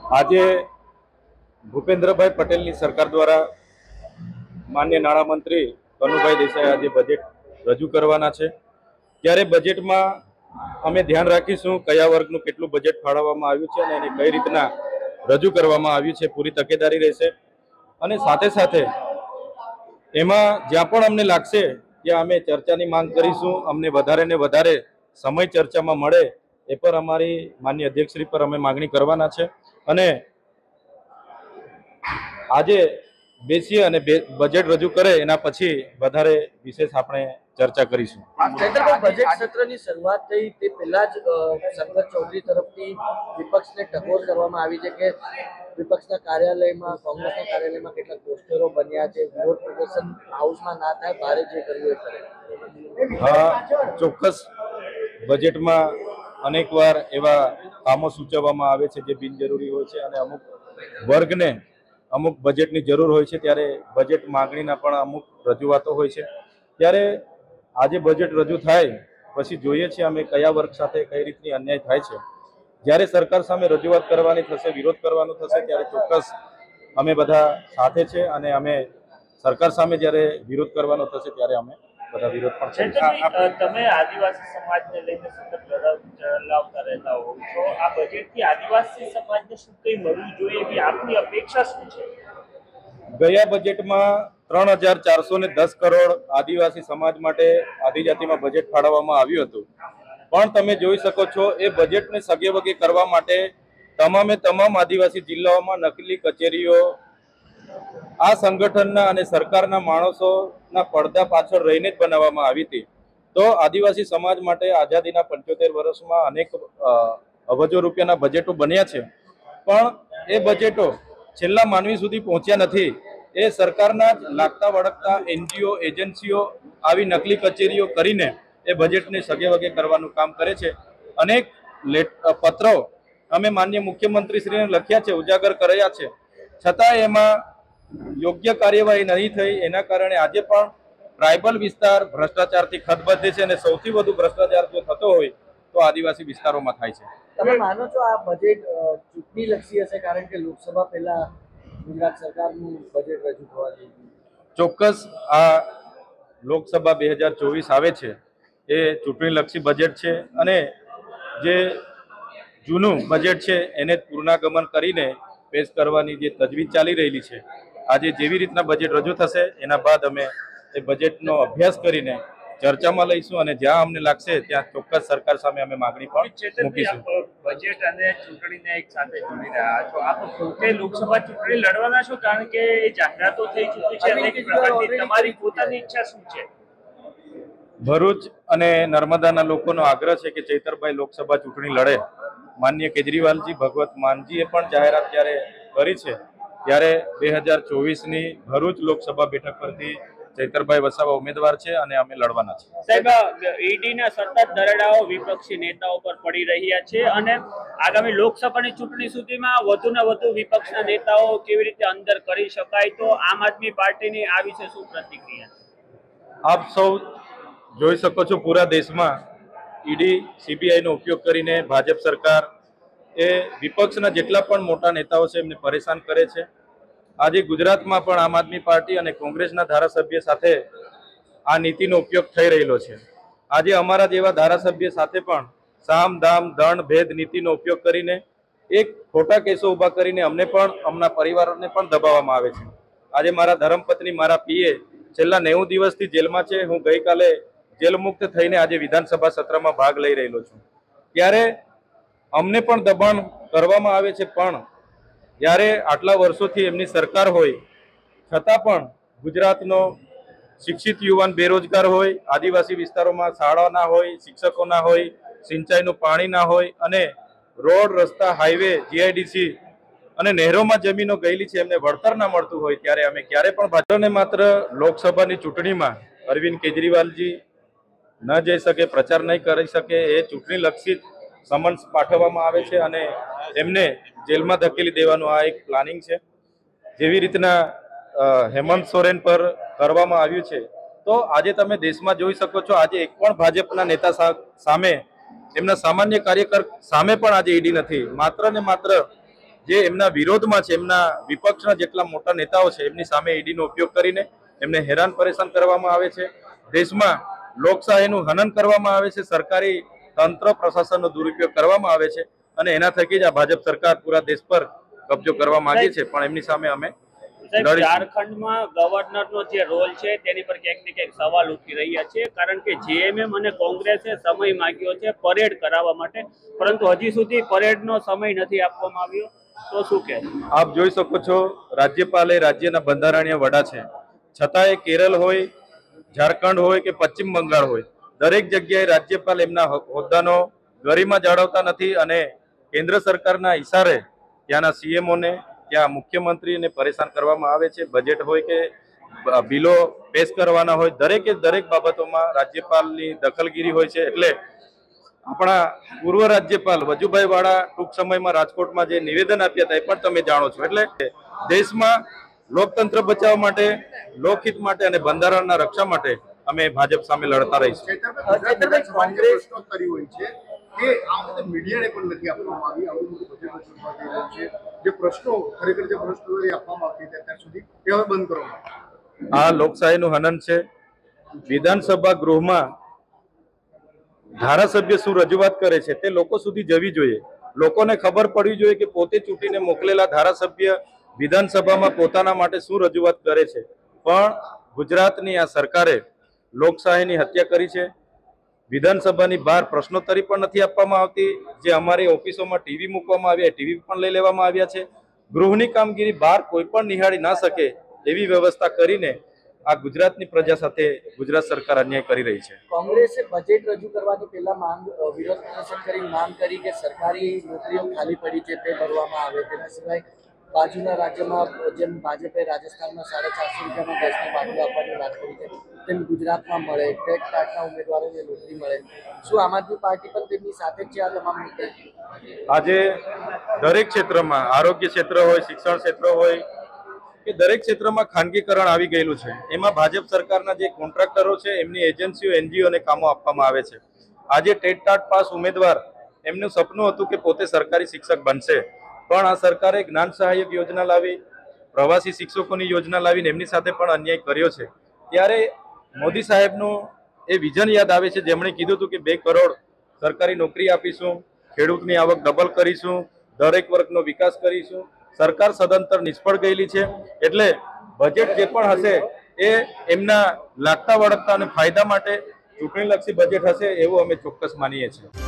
આજે ભૂપેન્દ્રભાઈ પટેલની સરકાર દ્વારા માન્ય નાણામંત્રી કનુભાઈ દેસાઈ આજે બજેટ રજૂ કરવાના છે। ત્યારે બજેટમાં અમે ધ્યાન રાખીશું કયા વર્ગનું કેટલું બજેટ ફાળવવામાં આવ્યું છે અને એને કઈ રીતના રજૂ કરવામાં આવ્યું છે, પૂરી તકેદારી રહેશે। અને સાથે સાથે એમાં જ્યાં પણ અમને લાગશે ત્યાં અમે ચર્ચાની માંગ કરીશું। અમને વધારે ને વધારે સમય ચર્ચામાં મળે એ પર અમારી માન્ય અધ્યક્ષશ્રી પર અમે માગણી કરવાના છે। અને આજે બેસીએ અને બજેટ રજૂ કરે એના પછી વધારે વિશેષ આપણે ચર્ચા કરીશું। બજેટ સત્રની શરૂઆત થઈ તે પહેલા જ શંકર ચૌધરી તરફથી વિપક્ષને ટકોર કરવામાં આવી છે કે વિપક્ષના કાર્યાલયમાં, કોંગ્રેસના કાર્યાલયમાં કેટલાક પોસ્ટરો બન્યા છે, વિરોધ પ્રદર્શન હાઉસમાં ના થાય, ભારે જે કર્યું એ કરે। હા, ચોક્કસ બજેટમાં અનેકવાર એવા કામો સૂચવવામાં આવે છે જે બિનજરૂરી હોય છે અને અમુક વર્ગને અમુક બજેટની જરૂર હોય છે ત્યારે બજેટ માંગણીના પણ અમુક રજૂઆતો હોય છે। ત્યારે આજે બજેટ રજૂ થાય પછી જોઈએ છીએ અમે કયા વર્ગ સાથે કઈ રીતની અન્યાય થાય છે। જ્યારે સરકાર સામે રજૂઆત કરવાની થશે, વિરોધ કરવાનો થશે ત્યારે ચોક્કસ અમે બધા સાથે છે અને અમે સરકાર સામે જ્યારે વિરોધ કરવાનો થશે ત્યારે અમે બધા વિરોધ પણ કરીશું। તમે આદિવાસી સમાજને લઈને સતત લડાઈ ચલાવતા રહેતા હોવ છો, આ બજેટથી આદિવાસી સમાજને શું કંઈ મળવું જોઈએ એવી આપની અપેક્ષા શું છે? ગયા બજેટમાં 3410 કરોડ આદિવાસી સમાજ માટે આદિજાતિમાં બજેટ ફાળવવામાં આવ્યું હતું, પણ તમે જોઈ શકો છો એ બજેટને સગેવગે કરવા માટે તમામે તમામ આદિવાસી જિલ્લાઓમાં નકલી કચેરીઓ આ સંગઠનના અને સરકારના માણસોના પડદા પાછળ રહીને જ બનાવવામાં આવી હતી। તો આદિવાસી સમાજ માટે આઝાદીના 75 વર્ષમાં અનેક અબજો રૂપિયાના બજેટો બન્યા છે, પણ એ બજેટો છેલ્લા માનવી સુધી પહોંચ્યા નથી। એ સરકારના જ લાગતા વળગતા એનજીઓ, એજન્સીઓ આવી નકલી કચેરીઓ કરીને એ બજેટને સગેવગે કરવાનું કામ કરે છે। અનેક પત્રો અમે માનનીય મુખ્યમંત્રીશ્રીને લખ્યા છે, ઉજાગર કર્યા છે, છતાં એમાં યોગ્ય કાર્યવાહી નહીં થઈ। એના કારણે આજે પણ ટ્રાઇબલ વિસ્તાર ભ્રષ્ટાચારથી ખતબદ્ધ છે અને સૌથી વધુ ભ્રષ્ટાચાર જો થતો હોય તો આદિવાસી વિસ્તારોમાં થાય છે। તમે માનો છો આ બજેટ ચૂંટણી લક્ષી હશે, કારણ કે લોકસભા પહેલા ગુજરાત સરકારનું બજેટ રજૂ થવા જઈ રહ્યું છે? ચોક્કસ આ લોકસભા 2024 આવે છે એ ચૂંટણીલક્ષી બજેટ છે અને જે જૂનું બજેટ છે એને પૂર્ણાગમન કરીને પેશ કરવાની જે તજવીજ ચાલી રહેલી છે, આજે જેવી રીતના બજેટ રજૂ થશે એના બાદ અમે એ બજેટનો અભ્યાસ કરીને ચર્ચામાં લઈશું અને જ્યાં અમને લાગશે ત્યાં ચોક્કસ સરકાર સામે અમે માગણી પણ મૂકીશું। બજેટ અને ચૂંટણીને એક સાથે જોડી રહ્યા છો, આપ પોતે લોકસભા ચૂંટણી લડવાના છો? કારણ કે જાહેરાતો થઈ ચૂકી છે અનેક પ્રકારની, તમારી પોતાની ઈચ્છા શું છે? ભરૂચ અને નર્મદાના લોકોનો આગ્રહ છે કે ચૈતરભાઈ લોકસભા ચૂંટણી લડે। માનનીય કેજરીવાલજી, ભગવત માનજીએ પણ જાહેરાત જ્યારે કરી છે ત્યારે 2024ની ભરૂચ લોકસભા બેઠક પરથી ચૈતરભાઈ વસાવા ઉમેદવાર છે અને અમે લડવાના છે। સાહેબ, ઈડીના સતત દરોડાઓ વિપક્ષી નેતાઓ પર પડી રહ્યા છે અને આગામી લોકસભાની ચૂંટણી સુધીમાં વધુને વધુ વિપક્ષના નેતાઓ કેવી રીતે અંદર કરી શકાય, તો આમ આદમી પાર્ટીની આ વિશે શું પ્રતિક્રિયા? આપ સૌ જોઈ શકો છો પૂરા દેશમાં ઈડી, સીબીઆઈનો ઉપયોગ કરીને ભાજપ સરકાર એ વિપક્ષના જેટલા પણ મોટા નેતાઓ છે એમને પરેશાન કરે છે। આજે ગુજરાતમાં પણ આમ આદમી પાર્ટી અને કોંગ્રેસના ધારાસભ્ય સાથે આ નીતિનો ઉપયોગ થઈ રહેલો છે। આજે અમારા જેવા ધારાસભ્ય સાથે પણ સામ, દામ, દંડ, ભેદ નીતિનો ઉપયોગ કરીને એક ખોટા કેસો ઊભા કરીને અમને પણ, અમના પરિવારોને પણ દબાવવામાં આવે છે। આજે મારા ધર્મપત્ની, મારા પીએ છેલ્લા 90 દિવસથી જેલમાં છે। હું ગઈકાલે જેલ મુક્ત થઈને આજે વિધાનસભા સત્રમાં ભાગ લઈ રહેલો છું। ત્યારે અમને પણ દબાણ કરવામાં આવે છે, પણ જ્યારે આટલા વર્ષોથી એમની સરકાર હોય છતાં પણ ગુજરાતનો શિક્ષિત યુવાન બેરોજગાર હોય, આદિવાસી વિસ્તારોમાં શાળા ના હોય, શિક્ષકો ના હોય, સિંચાઈનું પાણી ના હોય અને રોડ, રસ્તા, હાઈવે, જીઆઈડીસી અને નહેરોમાં જમીનો ગયેલી છે એમને વળતર ના મળતું હોય ત્યારે અમે ક્યારે પણ ભાજપને માત્ર લોકસભાની ચૂંટણીમાં અરવિંદ કેજરીવાલજી ન જઈ શકે, પ્રચાર નહીં કરી શકે, એ ચૂંટણી લક્ષી સમન્સ પાઠવવામાં આવે છે અને એમને જેલમાં ધકેલી દેવાનું આ એક પ્લાનિંગ છે। જેવી રીતના હેમંત સોરેન પર કરવામાં આવ્યું છે, તો આજે તમે દેશમાં જોઈ શકો છો આજે એક પણ ભાજપના નેતા સામે, એમના સામાન્ય કાર્યકર સામે પણ આજે ઈડી નથી। માત્ર ને માત્ર જે એમના વિરોધમાં છે, એમના વિપક્ષના જેટલા મોટા નેતાઓ છે એમની સામે ઈડીનો ઉપયોગ કરીને એમને હેરાન પરેશાન કરવામાં આવે છે. દેશમાં લોકશાહીનું હનન કરવામાં આવે છે, સરકારી તંત્ર પ્રશાસનનો દુરુપયોગ કરવામાં આવે છે અને એના થકી જ આ ભાજપ સરકાર પૂરા દેશ પર કબજો કરવા માંગે છે. પણ એમની સામે અમે સાહેબ, લડીશું. ઝારખંડમાં ગવર્નરનો જે રોલ છે તેની પર ક્યાંક ને ક્યાંક સવાલ ઉઠી રહ્યા છે, કારણ કે જેએમએમ અને કોંગ્રેસે સમય માંગ્યો છે પરેડ કરાવવા માટે, પરંતુ હજી સુધી પરેડનો સમય નથી આપવામાં આવ્યો. તો શું કહે? આપ જોઈ શકો છો, રાજ્યપાલ એ રાજ્યના બંધારણીય વડા છે, છતાંય કેરળ હોય, ઝારખંડ હોય કે પશ્ચિમ બંગાળ હોય, દરેક જગ્યાએ રાજ્યપાલ એમના હોદ્દાનો ગરિમા જાળવતા નથી અને કેન્દ્ર સરકારના ઈશારે ત્યાંના સીએમઓને, ત્યાં મુખ્યમંત્રીને પરેશાન કરવામાં આવે છે. બજેટ હોય કે બિલો પેશ કરવાના હોય, દરેકે દરેક બાબતોમાં રાજ્યપાલની દખલગીરી હોય છે. એટલે આપણા પૂર્વ રાજ્યપાલ વજુભાઈ વાળા ટૂંક સમયમાં રાજકોટમાં જે નિવેદન આપ્યા હતા એ પણ તમે જાણો છો. એટલે દેશમાં લોકતંત્ર બચાવવા માટે, લોકહિત માટે અને બંધારણના રક્ષા માટે અમે ભાજપ સામે લડતા રહીશું. કોંગ્રેસ કે આ વખતે મીડિયાને પણ નથી આપવામાં આવી. આવું બધું બજેટ રજૂ થઈ રહ્યું છે, જે પ્રશ્નો ખરેખર જે પ્રશ્નો આપવામાં આવતી હતી અત્યાર સુધી તે હવે બંધ કરવામાં આવે. આ લોકશાહીનું હનન છે. વિધાનસભા ગૃહમાં ધારાસભ્ય શું રજૂઆત કરે છે તે લોકો સુધી જવી જોઈએ. લોકોને ખબર પડવી જોઈએ કે પોતે ચૂંટીને મોકલેલા ધારાસભ્ય વિધાનસભામાં પોતાના માટે શું રજૂઆત કરે છે. પણ ગુજરાતની આ સરકારે લોકશાહીની હત્યા કરી છે. વિધાનસભાની બહાર પ્રશ્નોત્તરી પણ નથી આપવામાં આવતી. જે અમારી ઓફિસોમાં ટીવી મૂકવામાં આવ્યા, ટીવી પણ લઈ લેવામાં આવ્યા છે. ગૃહની કામગીરી બહાર કોઈ પણ નિહાળી ના શકે એવી વ્યવસ્થા કરીને આ ગુજરાતની પ્રજા સાથે ગુજરાત સરકાર અન્યાય કરી રહી છે. કોંગ્રેસે બજેટ રજૂ કરવાની પહેલા વિરોધ પ્રદર્શન કરી માંગ કરી કે સરકારી નોકરીઓ ખાલી પડી છે તે ભરવામાં આવે. તેના સિવાય બાજુના રાજ્યમાં જેમ ભાજપે રાજસ્થાનમાં 450 રૂપિયામાં ગેસની બાટલો આપવાની વાત કરી છે તેમ ગુજરાતમાં મળે, ટેટ કાર્ડના ઉમેદવારોને નોકરી મળે. શું આમ આદમી પાર્ટી પણ તેમની સાથે જ છે આ તમામ મુદ્દે? આજે દરેક ક્ષેત્રમાં, આરોગ્ય ક્ષેત્ર હોય, શિક્ષણ ક્ષેત્ર હોય કે દરેક ક્ષેત્રમાં ખાનગીકરણ આવી ગયેલું છે. એમાં ભાજપ સરકારના જે કોન્ટ્રાક્ટરો છે એમની એજન્સીઓ, એનજીઓને કામો આપવામાં આવે છે. આજે ટેટ ટાટ પાસ ઉમેદવાર એમનું સપનું હતું કે પોતે સરકારી શિક્ષક બનશે, પણ આ સરકારે જ્ઞાન સહાયક યોજના લાવી, પ્રવાસી શિક્ષકોની યોજના લાવીને એમની સાથે પણ અન્યાય કર્યો છે. ત્યારે મોદી સાહેબનું એ વિઝન યાદ આવે છે, જેમણે કીધું હતું કે 2 કરોડ સરકારી નોકરી આપીશું, ખેડૂતની આવક ડબલ કરીશું, દરેક વર્ગનો વિકાસ કરીશું. સરકાર સદંતર નિષ્ફળ ગયેલી છે. એટલે બજેટ જે પણ હશે એ એમના લાગતા વળગતા અને ફાયદા માટે ચૂંટણીલક્ષી બજેટ હશે એવું અમે ચોક્કસ માનીએ છીએ.